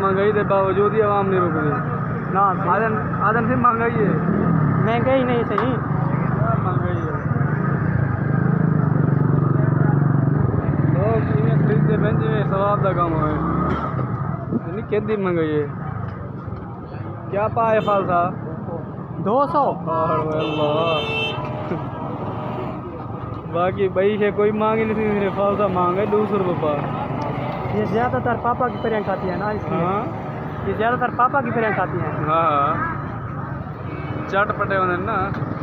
महंगाई के बावजूद ही आवाम नहीं रुक रही ना। आदन से महंगाई है, महंगाई नहीं सही महंगाई है। लोग इन्हें खरीदते बहन जी सवाब का काम है, नहीं कहती महंगाई है। क्या पा है फालसा 200 और अल्लाह बाकी भाई है कोई मांग ही नहीं थी, फालसा मांग है 200 रुपये पा। ये ज़्यादातर पापा की तरह खाती है ना, इसलिए ये ज़्यादातर पापा की तरह खाती हैं। हाँ चटपटे होने ना।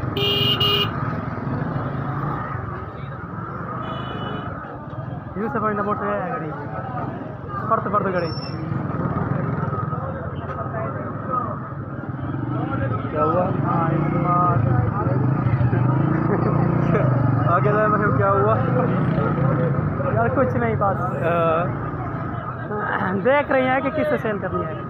यूँ से पढ़ना मोटर है गड़ी पढ़ते गड़ी। क्या हुआ आगे जाए मतलब क्या हुआ यार कुछ नहीं, बस देख रही हैं कि किससे सेल करनी है।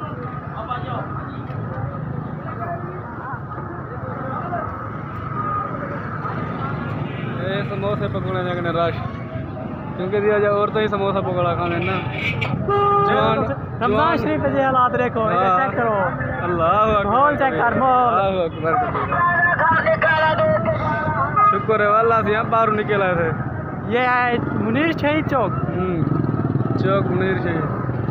ये समोसे पकौड़े जगने रश क्योंकि दिया जाए और तो ही समोसा पकौड़ा खाने ना। रमजान शरीफ पे हालात देखो, चेक करो अल्लाह माहौल चेक कर माहौल। शुक्र है वाला से यहाँ बाहर निकल आए थे। ये है मुनीर शहीद चौक। चौक मुनीर शहीद।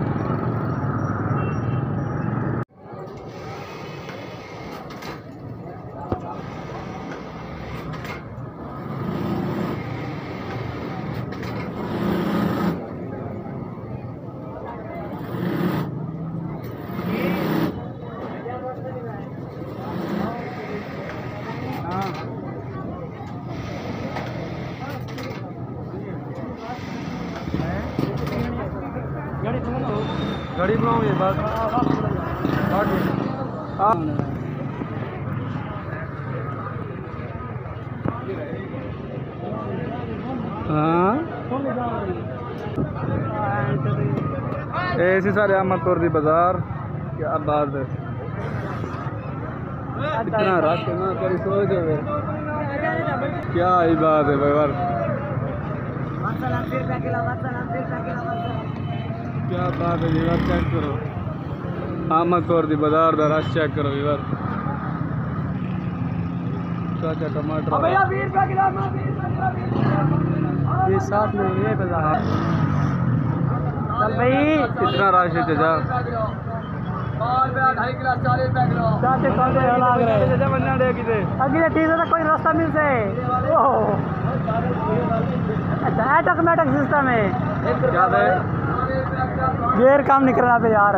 घड़ी बनाओ ये बात हाँ ऐसी सारे अहमदपुर दी बाजार क्या बात है। इतना रश है ना, कभी सोच क्या ही बात है भाई। क्या बात है वीवर, चेक करो अहमदपुर दी बाजार दा रश चेक करो वीवर। क्या टमाटर ये साथ में ये बाजार चल भाई इतना रश है जा अगले चीज है कोई रास्ता मिल जाए। अच्छा ऑटोमेटिक सिस्टम है, क्या है गेयर काम नहीं कर रहा पे यार।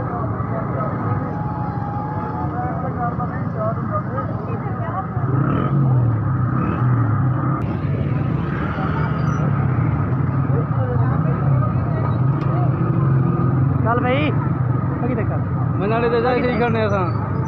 चल भाई अभी देखा मनाली तो जाए ठीक करने था।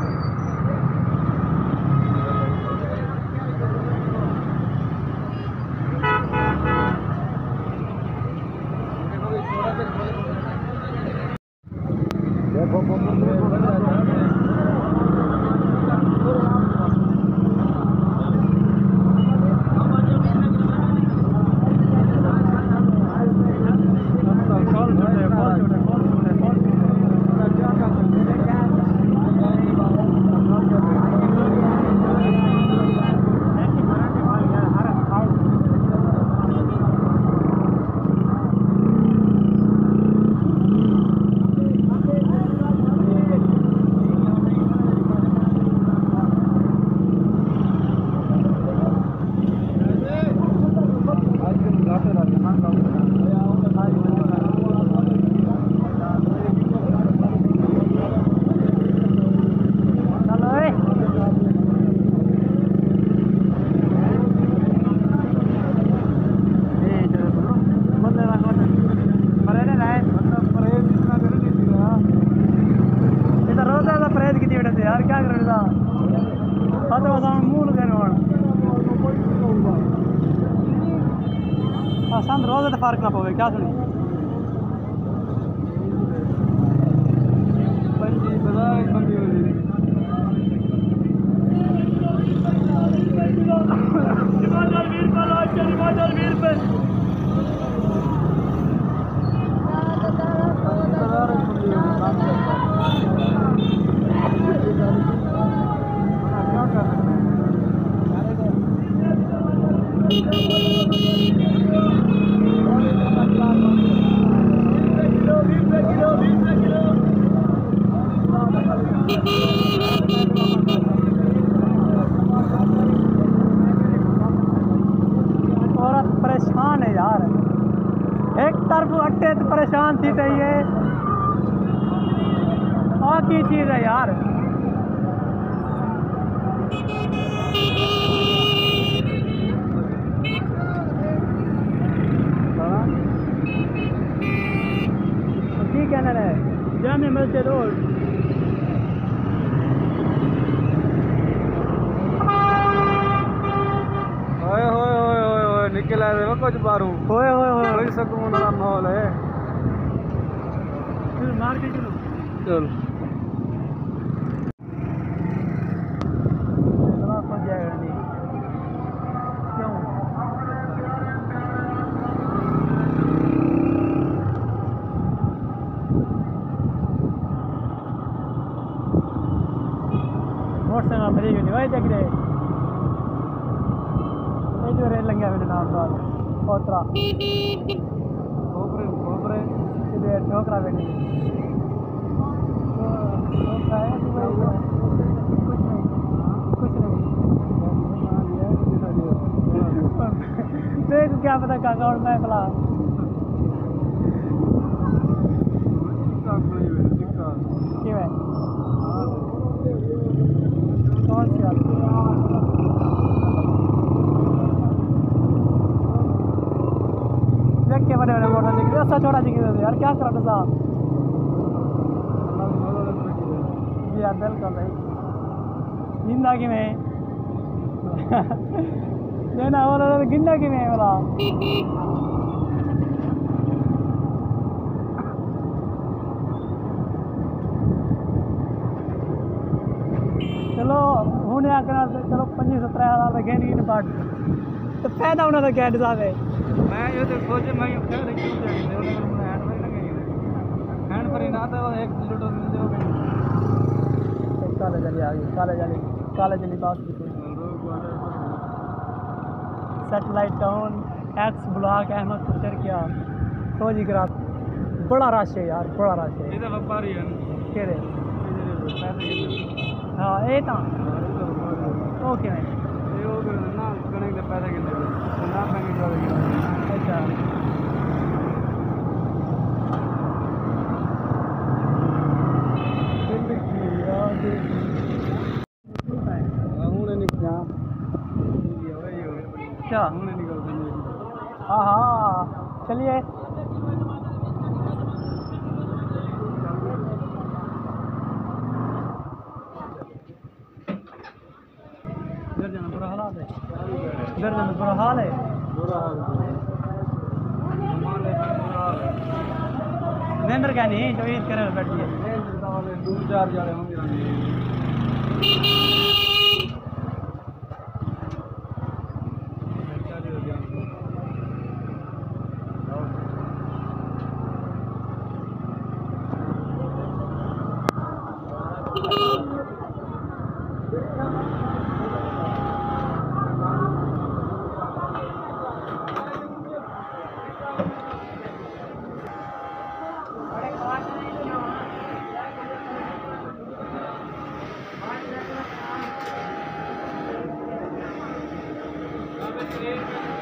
संत रोज तो फर्क ना पवे क्या सुनी औरत परेशान है यार, एक तरफ अट्टे तो परेशान थी तो ये की चीज़ है यार। की कहना है जाने मिलते रोज निकल आए कुछ बारू होए होए होए कोई सुकून वाला माहौल है। मार के चलो चल हो जाएगा नहीं क्यों मोटरसाइकिल फ्री नहीं भाई देख रहे जो रेल लगे मेरे नाम पर पोतरा खोपरे खोपरे इधर ठोकरा बैठी कुछ नहीं देख क्या पता का अकाउंट में खिला क्यों है कौन सी बात देख के बड़े बड़े मोटर लेके रास्ता छोड़ा चाहिए यार क्या करा साहब जी यार बिल्कुल भाई जिंदगी में लेना हो रहा है जिंदगी में बोला चलो हूँ आकर चलो 25-17 हज़ार गेंद की पार्ट तो फायदा उन्होंने गेंद साहब है मैं ये तो सोचे मैं खेल रही हूँ हैंड पर ही ना था 1 किलो मिल जाओगे काले जली आ गई काले जली बात satellite town X block Ahmad पुत्र क्या तो जी करा बड़ा रश है यार बड़ा रश है इधर व्यापारी है केड़े हाँ ये तो ओके मैं ये ना गणे के पैसे कितने ना पैसे कितने अच्छा क्या हाँ हाँ चलिए बुरा हालात है बुरा हाल है नरेंद्र क्या नहीं तो ईद करे बैठिए 2-4 जाने होंगे Thank you.